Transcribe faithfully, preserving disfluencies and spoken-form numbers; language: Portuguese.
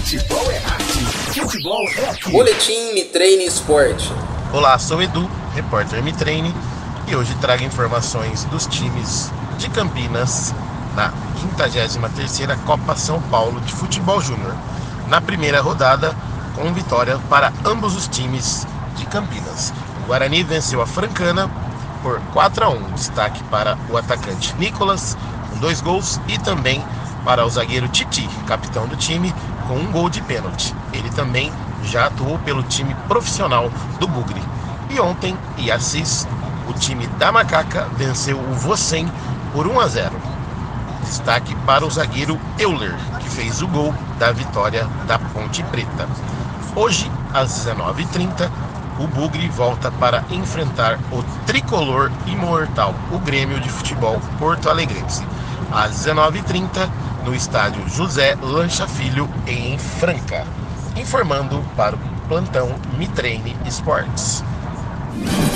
Futebol é arte. Futebol é aqui. Boletim Me Treine Esporte. Olá, sou Edu, repórter Me Treine, e hoje trago informações dos times de Campinas na quinquagésima terceira Copa São Paulo de Futebol Júnior. Na primeira rodada, com vitória para ambos os times de Campinas. O Guarani venceu a Francana por quatro a um. Destaque para o atacante Nicolas, com dois gols, e também para o zagueiro Titi, capitão do time, com um gol de pênalti. Ele também já atuou pelo time profissional do Bugre. E ontem, em Assis, o time da Macaca venceu o Vocem por um a zero. Destaque para o zagueiro Euler, que fez o gol da vitória da Ponte Preta. Hoje, às dezenove e trinta, o Bugre volta para enfrentar o tricolor imortal, o Grêmio de Futebol Porto Alegrense. Às dezenove e trinta, no estádio José Lancha Filho, em Franca. Informando para o plantão Me Treine Esportes.